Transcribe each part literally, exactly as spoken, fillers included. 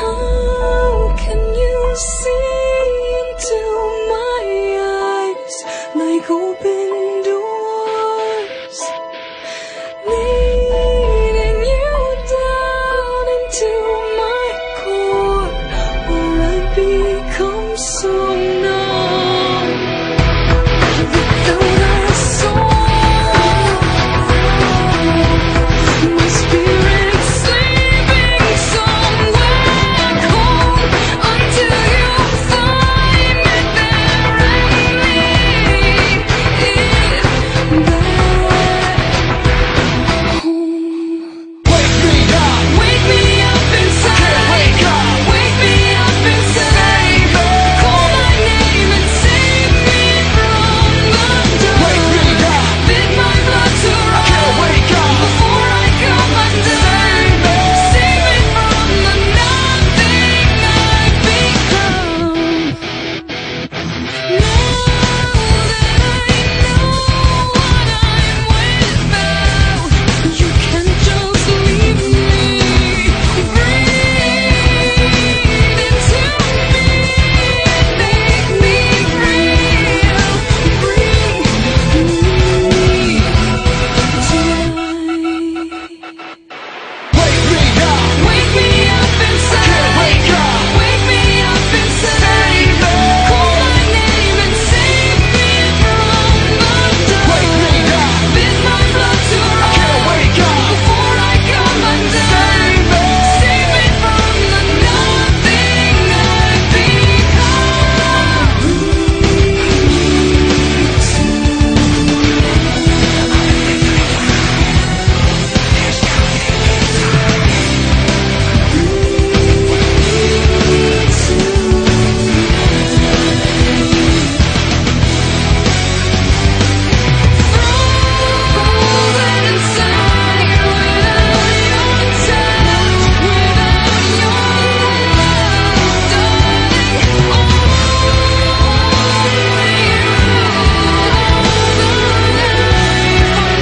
How can you see into my eyes like open doors, leading you down into my core, or I become so numb without a soul. My spirit sleeping somewhere cold until you find me there and lead it back home. Wake me up, Wake me up inside. wake up, Wake me up inside. Call my name and save me from the dark. wake me up, Bid my blood to can't run wake up. before I come undone. Save me from the nothing I've become. Now that I know what I'm without, you can't just leave me. Breathe into me, make me real. Bring me to Wake me up, Wake me up inside. can't wake up. Wake me up inside. Call my name and save me from the dark. Wake me up, Bid my blood to run can't wake up. before I come undone. Save me from the nothing I've frozen inside without your touch, without your love, darling. Only you hold the knife on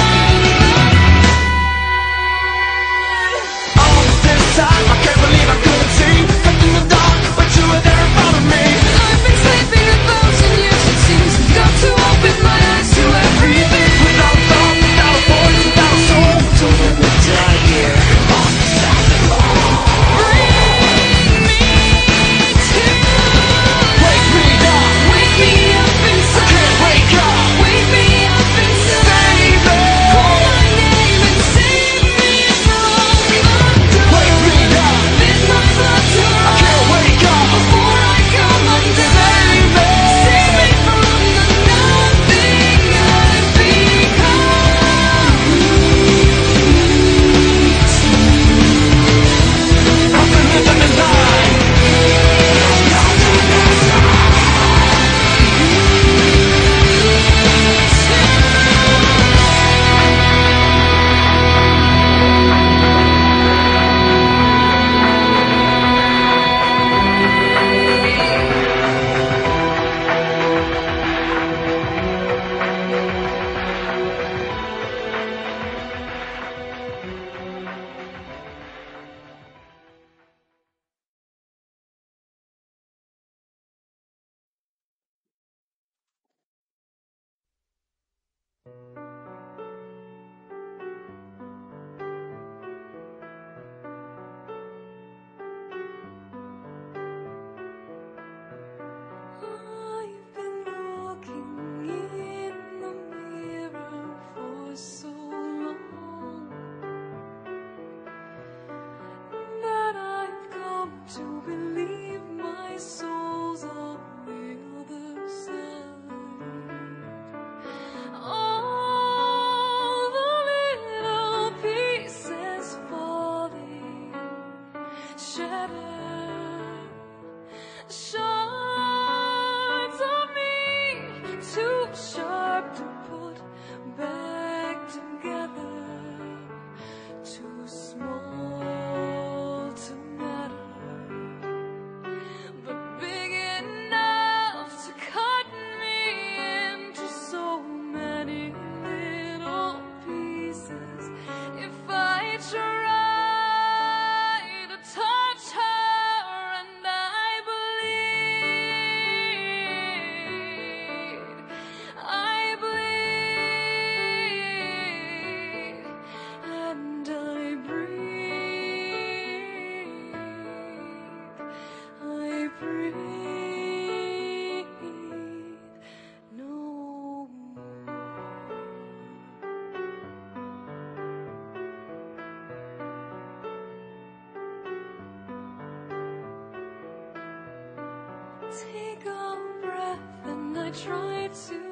my All this time, I can't believe I couldn't see. Trapped in the dark, but you were there in front of me. I've been sleeping a thousand years, it seems. Got to open my eyes to everything. Without thought, without a voice, without a soul. Don't let me die here, on the side alone. Bring me to Wake me up, Wake me up inside. can't wake up. Wake me up inside. Call my name and save me from the dark. Wake me up, Bid my blood to run can't wake up. before I come undone. Save me from the nothing I've become. Nothing is in the line. I've been looking in the mirror for so long that I've come to believe my soul's on the other side. All the little pieces falling, shattered, shards of me, too sharp to put back together, too small to matter, but big enough to cut me into so many little pieces. If I try to touch her take a breath and I try to